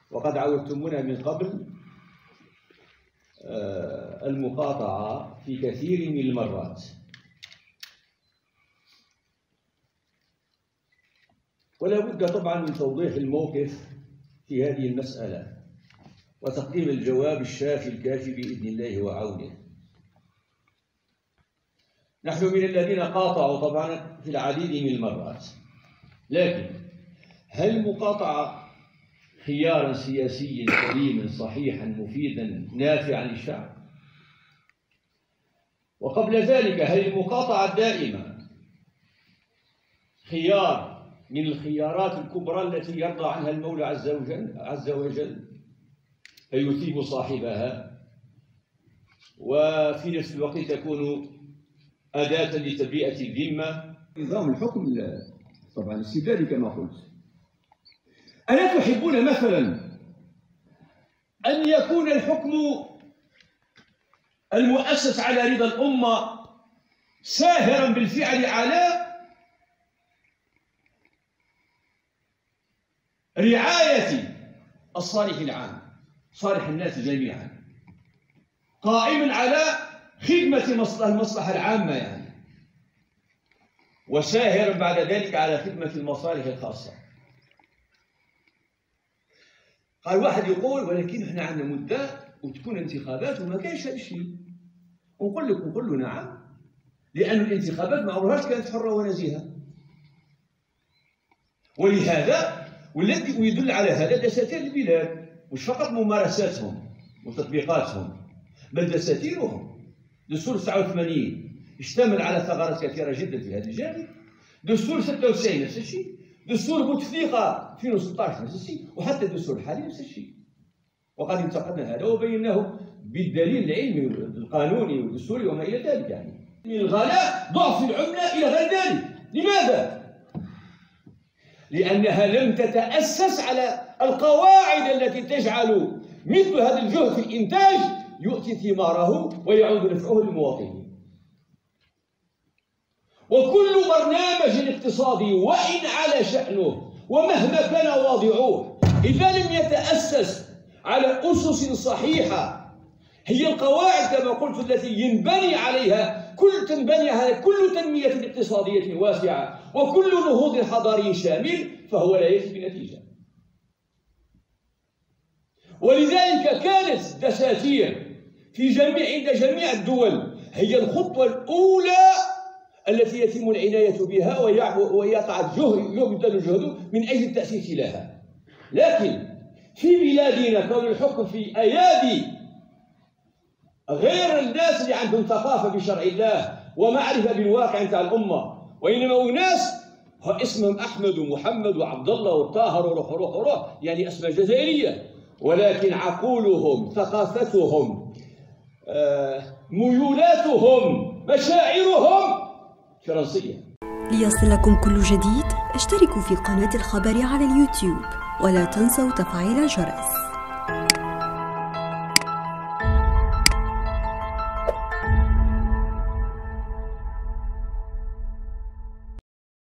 وقد عودتمونا من قبل المقاطعة في كثير من المرات، ولا بد طبعا من توضيح الموقف في هذه المسألة وتقديم الجواب الشافي الكافي بإذن الله وعونه. نحن من الذين قاطعوا طبعا في العديد من المرات، لكن هل المقاطعة خيارا سياسيا كريما صحيحا مفيدا نافعا للشعب؟ وقبل ذلك هل المقاطعة الدائمة خيار من الخيارات الكبرى التي يرضى عنها المولى عز وجل فيثيب صاحبها، وفي نفس الوقت تكون أداة لتبرئة الذمة؟ نظام الحكم طبعا الاستبدادي كما قلت. ألا تحبون مثلا أن يكون الحكم المؤسس على رضا الأمة ساهرا بالفعل على رعاية الصالح العام، صالح الناس جميعا، قائما على خدمة المصلحة العامة يعني، وساهرا بعد ذلك على خدمة المصالح الخاصة؟ قال واحد يقول ولكن احنا عندنا مدة وتكون انتخابات وما كاينش هذا الشيء. نقول له نعم، لأن الانتخابات ما عمرهاش كانت حرة ونزيهة، ولهذا والذي يدل على هذا دساتير البلاد، مش فقط ممارساتهم وتطبيقاتهم بل دساتيرهم. دستور 89 اشتمل على ثغرات كثيرة جدا في هذا الجانب، دستور 96 نفس الشيء، دستور بوتفليقة 2016 نفس الشيء، وحتى الدستور الحالي نفس الشيء. وقد انتقدنا هذا وبيناه بالدليل العلمي القانوني والدستوري وما إلى ذلك يعني. من الغلاء ضعف العملة إلى غير ذلك. لماذا؟ لأنها لم تتأسس على القواعد التي تجعل مثل هذا الجهد في الإنتاج يؤتي ثماره ويعود نفعه للمواطنين. وكل برنامج اقتصادي وإن على شأنه ومهما كان واضعوه إذا لم يتأسس على أسس صحيحة هي القواعد كما قلت التي ينبني عليها كل تنمية اقتصادية واسعة وكل نهوض حضاري شامل، فهو لا يأتي بنتيجة. ولذلك كانت الدساتير عند جميع الدول هي الخطوة الأولى التي يتم العناية بها ويقع يبذل الجهد من أجل التأسيس لها. لكن في بلادنا كون الحكم في أيادي غير الناس اللي عندهم ثقافة بشرع الله ومعرفة بالواقع نتاع الأمة، وإنما أناس اسمهم أحمد ومحمد وعبد الله والطاهر وروح يعني أسماء جزائرية، ولكن عقولهم ثقافتهم ميولاتهم مشاعرهم فرنسية. ليصلكم كل جديد اشتركوا في قناة الخبر على اليوتيوب ولا تنسوا تفعيل الجرس.